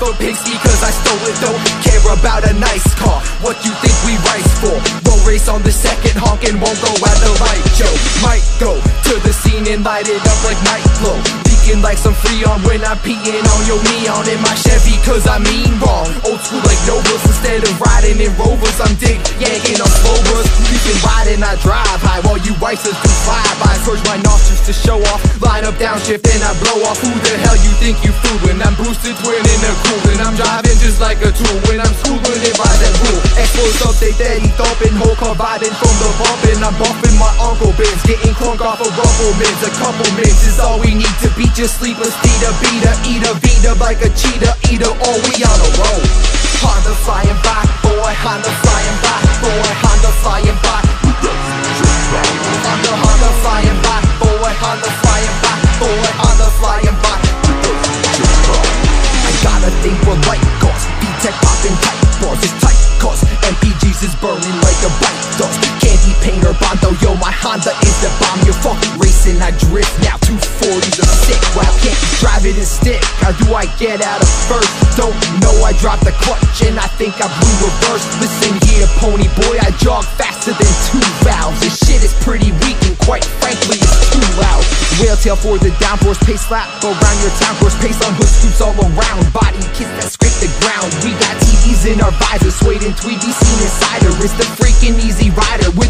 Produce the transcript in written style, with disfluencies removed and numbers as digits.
for pigs because I stole it. Don't care about a nice car, what you think we rice for? Roll race on the second honk and won't go out the light. Yo, might go to the scene and light it up like night glow, leaking like some Freon when I'm peeing on your neon in my Chevy cause I mean wrong. Old school like Novas, instead of riding in Rovers I'm dig yanking on slowers. You can ride and I drive high while you Ricers do fly-by. Purge my nostrils to show off, line up downshift and I blow off. Who the hell you think you fool when I'm boosted, twin in a cool, and I'm driving just like a tool when I'm schooling it by that rule. Expos update that he thumping, whole car vibing from the bumping. I'm bumping my Uncle Benz, getting crunk off of rumble mints. A couple mints is all we need to beat your sleepless beater, eat a beat up like a cheetah eater, or we on a roll. Honda flying by, boy, Honda flying by, boy, Honda flying by. Honda flying by, boy, Honda flying by, boy, Honda flying by. I got a thing for light cars, B-Tech popping tight bars, it's tight cars. MPGs is burning like a bite dust. Candy painter Bondo, yo, my Honda is the bomb. You're fucking racing, I drift now. 240s are sick, wow, can't drive it and stick. How do I get out of first? Don't know, I dropped the clutch and I think I blew reverse. Listen here, pony boy, I jog faster than 2 valves. This shit is pretty weak and quite frankly it's too loud. Whale tail for the downforce, pace slap around your town course, pace on hood scoops all around. Body kits that scrape the ground. We got TVs in our visors, suede and tweedy, seen insider. It's the freaking easy rider.